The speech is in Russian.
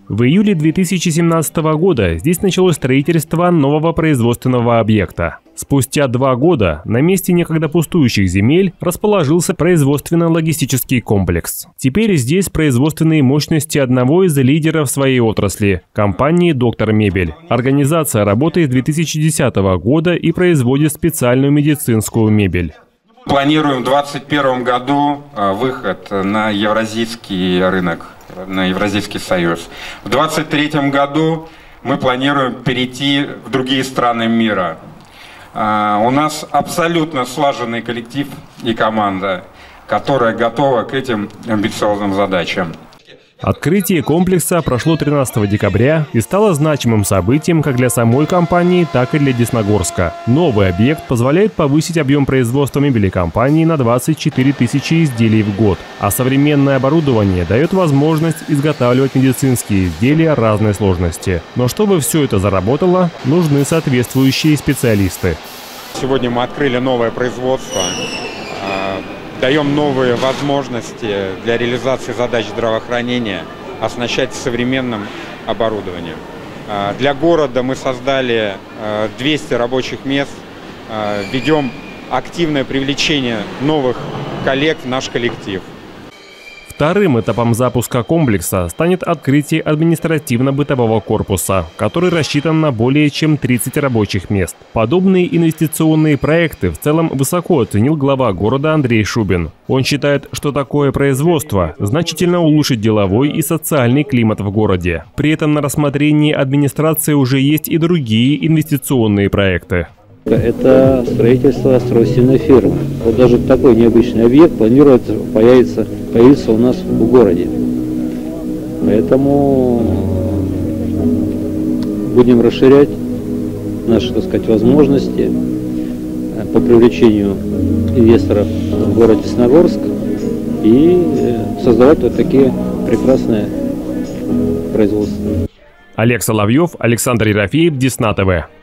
В июле 2017 года здесь началось строительство нового производственного объекта. Спустя 2 года на месте некогда пустующих земель расположился производственно-логистический комплекс. Теперь здесь производственные мощности одного из лидеров своей отрасли – компании «Доктор Мебель». Организация работает с 2010 года и производит специальную медицинскую мебель. Планируем в 2021 году выход на евразийский рынок, на Евразийский союз. В 2023 году мы планируем перейти в другие страны мира. У нас абсолютно слаженный коллектив и команда, которая готова к этим амбициозным задачам. Открытие комплекса прошло 13 декабря и стало значимым событием как для самой компании, так и для Десногорска. Новый объект позволяет повысить объем производства мебели компании на 24 тысячи изделий в год, а современное оборудование дает возможность изготавливать медицинские изделия разной сложности. Но чтобы все это заработало, нужны соответствующие специалисты. Сегодня мы открыли новое производство. Даем новые возможности для реализации задач здравоохранения, оснащать современным оборудованием. Для города мы создали 200 рабочих мест, ведем активное привлечение новых коллег в наш коллектив. Вторым этапом запуска комплекса станет открытие административно-бытового корпуса, который рассчитан на более чем 30 рабочих мест. Подобные инвестиционные проекты в целом высоко оценил глава города Андрей Шубин. Он считает, что такое производство значительно улучшит деловой и социальный климат в городе. При этом на рассмотрении администрации уже есть и другие инвестиционные проекты. Это строительство строительной фирмы. Вот даже такой необычный объект планируется появиться у нас в городе. Поэтому будем расширять наши, так сказать, возможности по привлечению инвесторов в город Десногорск и создавать вот такие прекрасные производства. Олег Соловьев, Александр Ерофеев, Десна ТВ.